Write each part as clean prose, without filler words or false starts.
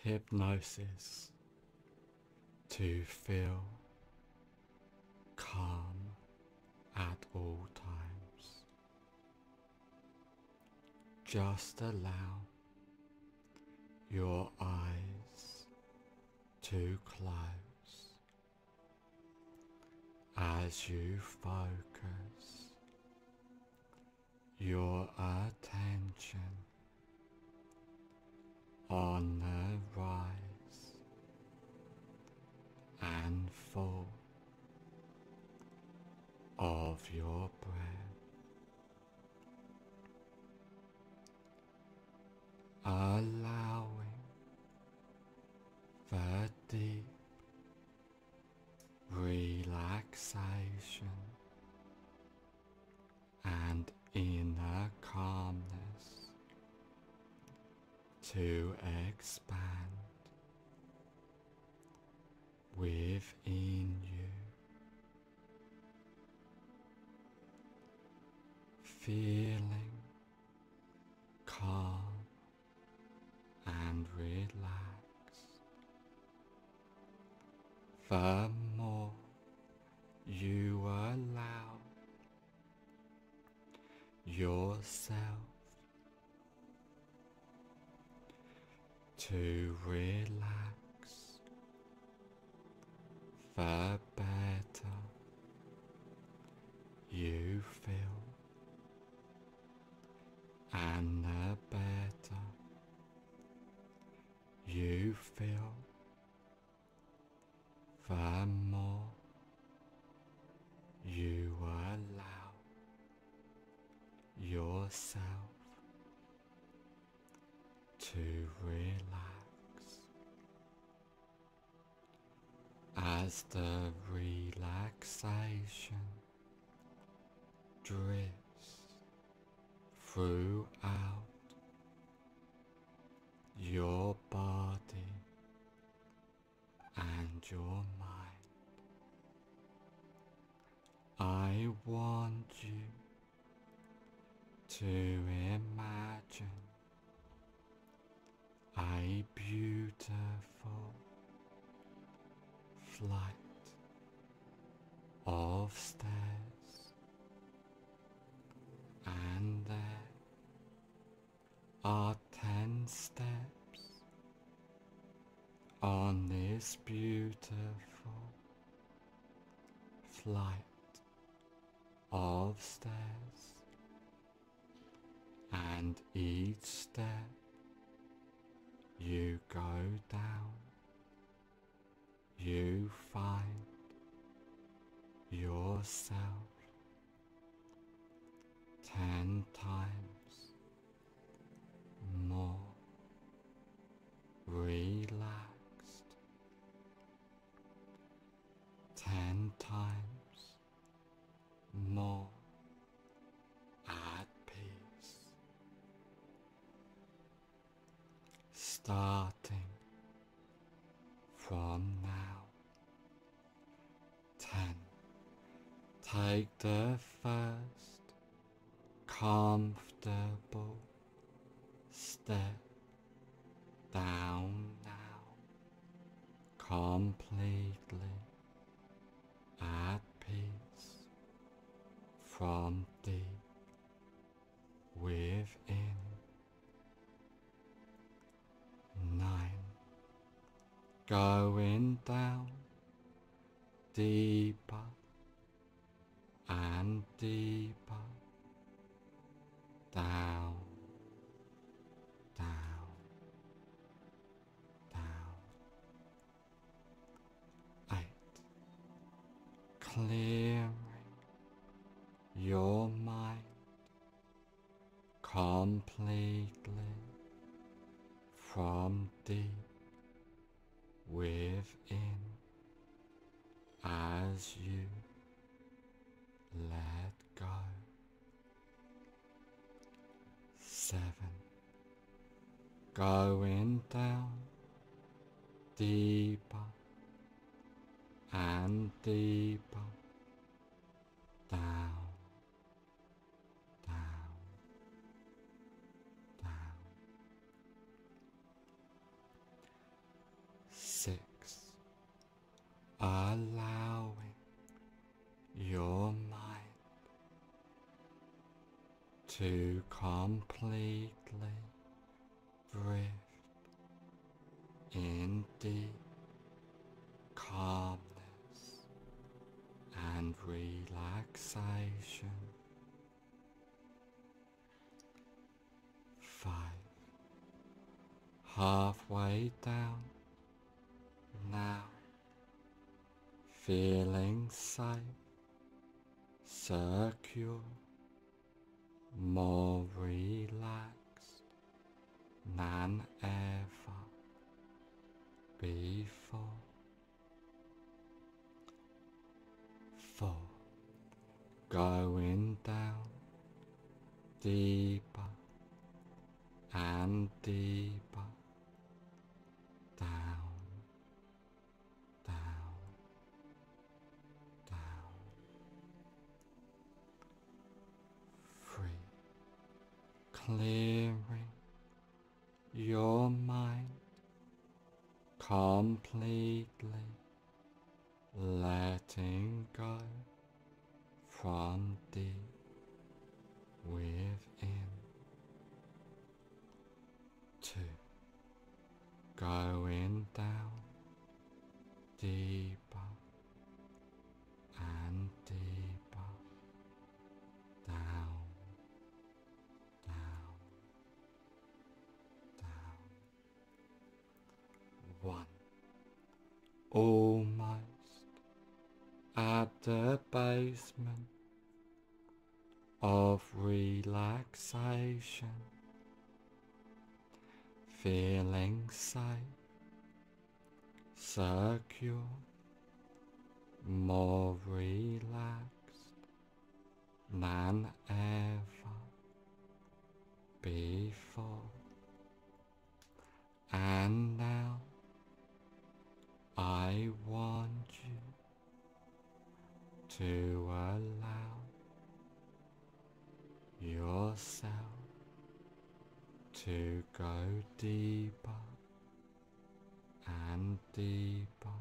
hypnosis to feel calm at all times. Just allow your eyes to close as you focus your attention on the rise and fall of your breath, allowing the deep relaxation and inner calmness to expand within you, feeling calm and relaxed. The more you allow yourself to relax, the better you feel, and the better you feel, the more you allow yourself to relax. As the relaxation drifts throughout your body and your mind, I want you to imagine a beautiful flight of stairs, and there are 10 steps on this beautiful flight of stairs, and each step you go down, you find yourself 10 times more relaxed, 10 times more at peace. Starting from now, 10. Take the first comfortable step down now, completely at peace from deep within. 9. Going down deeper and deeper, down, down, down. 8. Clearing your mind completely from deep within as you let go. 7. Going down deeper and deeper, down, down, down. allowing your mind to completely drift in deep calmness and relaxation. 5. Halfway down now, feeling safe, secure, more relaxed than ever before. 4. Going down deeper and deeper, down, down, down. 3. Clearing your mind completely, letting go from deep within. 2. Going down deeper and deeper, down, down, down. 1. Almost at the basement of relaxation, feeling safe, secure, more relaxed than ever before. And now I want you to allow yourself to go deeper and deeper,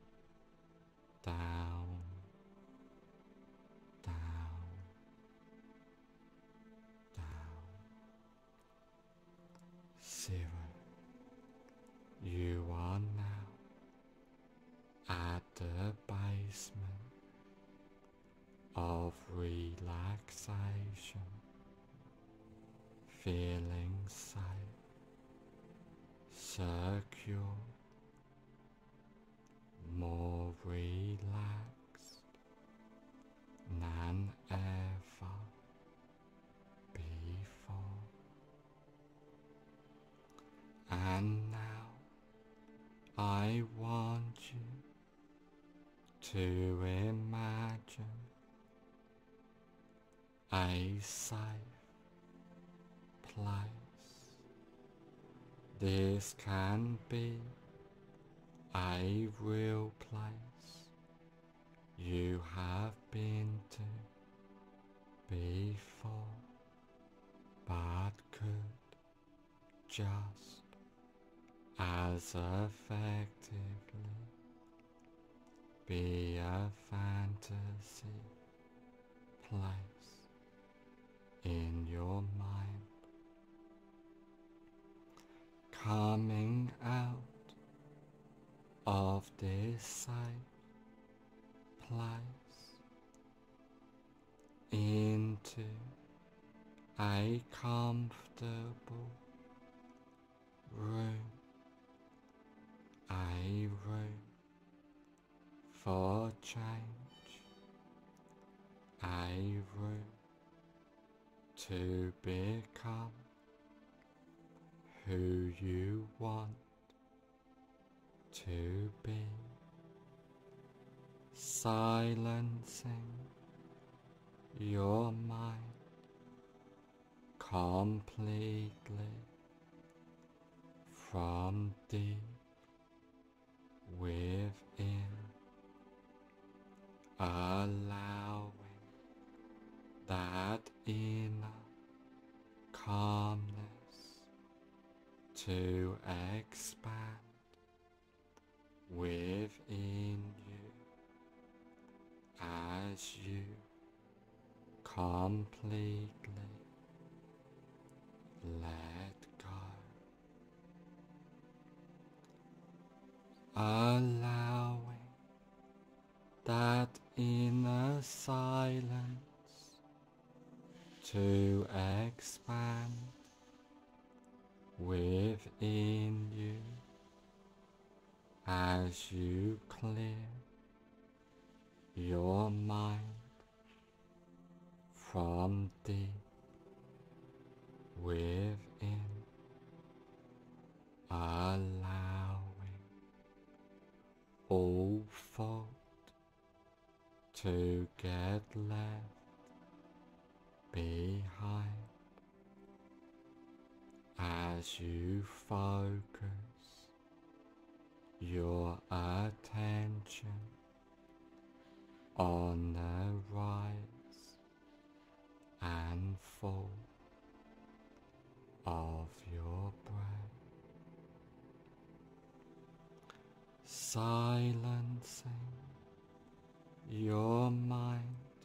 down, down, down. 0. You are now at the basement of relaxation, feeling safe, secure, more relaxed than ever before. And now I want you to imagine a safe place. This can be a real place you have been to before, but could just as effectively be a fantasy place in your mind. Coming out of this safe place into a comfortable room, a room for change, a room to become who you want to be, silencing your mind completely from deep within, allowing that inner calmness to expand within you, as you completely let go, allowing that inner silence to expand within you as you clear your mind from deep within, allowing all thought to get left behind as you focus your attention on the rise and fall of your breath, silencing your mind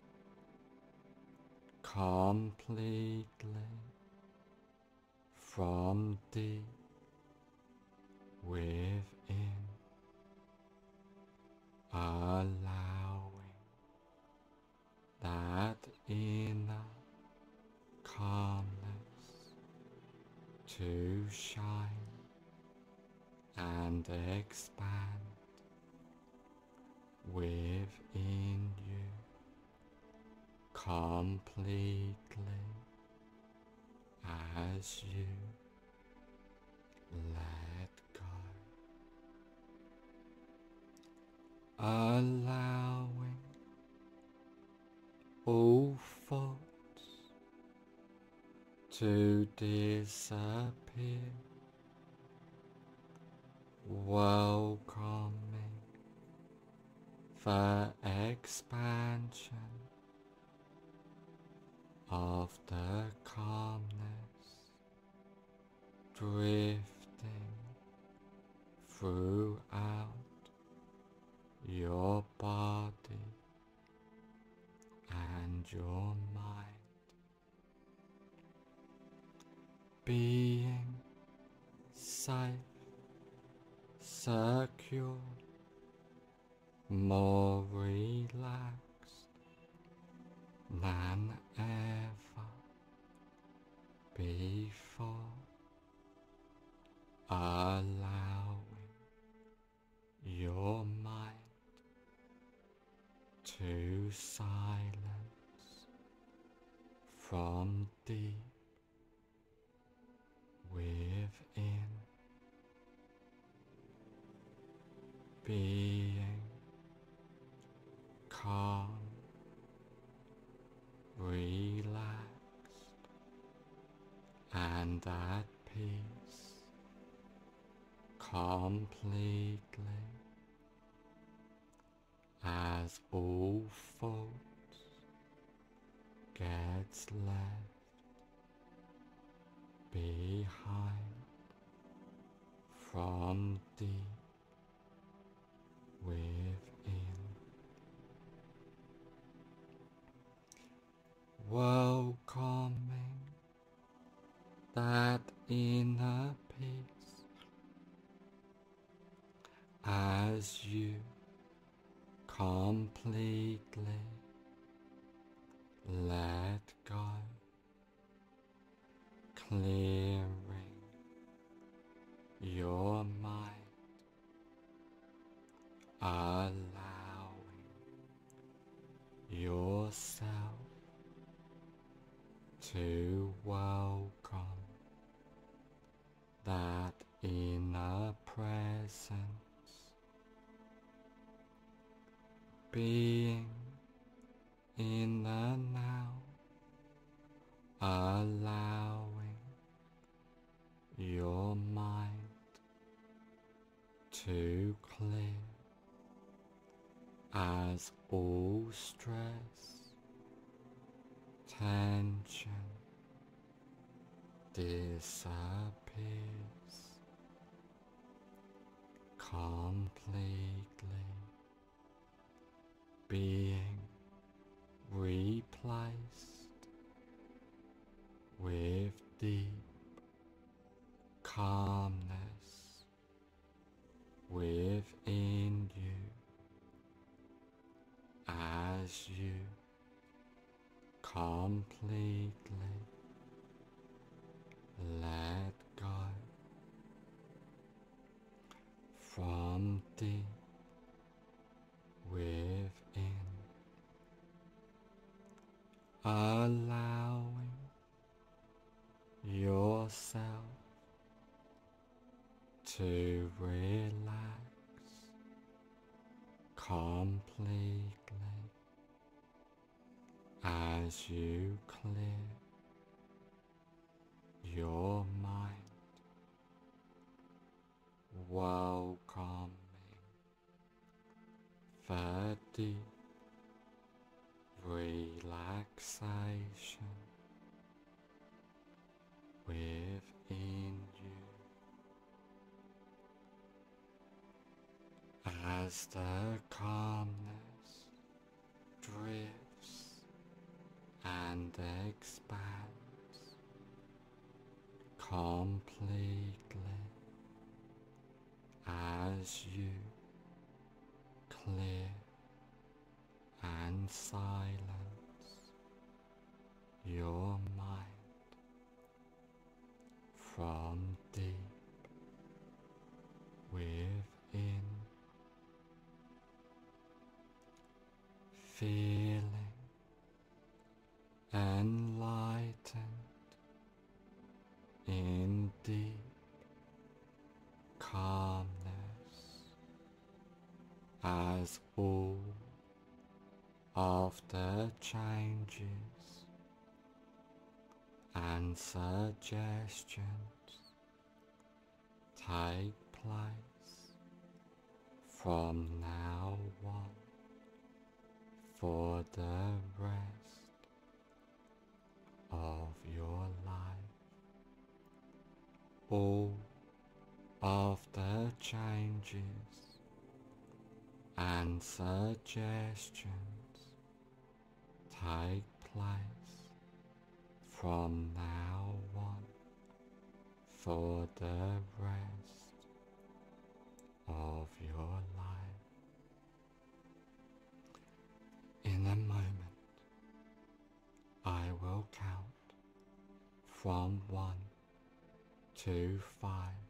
completely from deep within, allowing that inner calmness to shine and expand within you completely as you let go, allowing all thoughts to disappear, welcoming the expansion of the calmness drifting throughout your body and your mind, being safe, secure, more relaxed than ever before, allowing your mind to silence from deep within, being calm, relaxed, and at peace completely as all thoughts gets left behind from deep within, welcoming that inner peace as you completely let go, clearing your mind, allowing yourself to welcome that inner presence, being in the now, allowing your mind to clear as all stress, tension disappears completely, being calmness within you as you completely let go from deep within, allowing yourself to relax completely as you clear your mind, welcoming the deep relaxation within you as the calmness drifts and expands completely as you clear and silence your mind from deep within, feeling enlightened in deep calmness as all of the changes and suggestions take place from now on for the rest of your life. All of the changes and suggestions take place from now on for the rest of your life. In a moment, I will count from 1 to 5,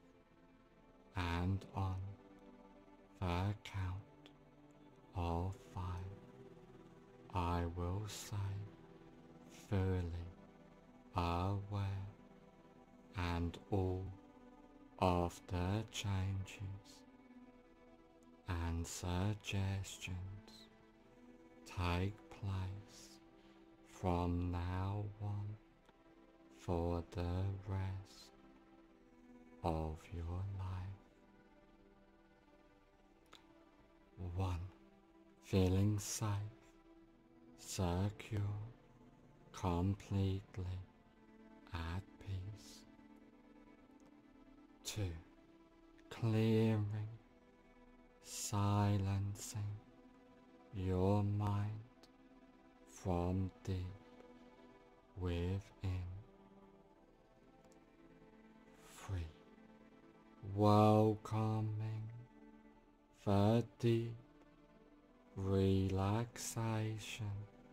and on the count of 5, I will say fully aware and all of the changes and suggestions take place from now on for the rest of your life. 1. Feeling safe, secure, completely at peace. 2. Clearing, silencing your mind from deep within. 3. Welcoming the deep relaxation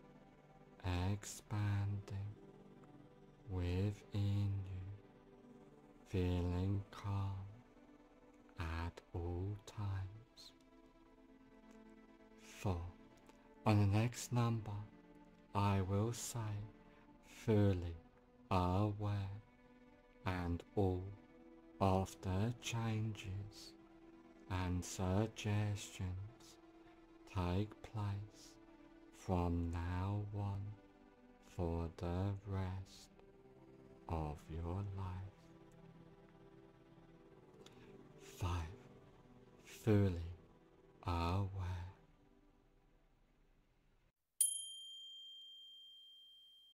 expanding within you, feeling calm at all times. 4. On the next number, I will say fully aware and all of the changes and suggestions take place from now on for the rest of your life. 5. Fully aware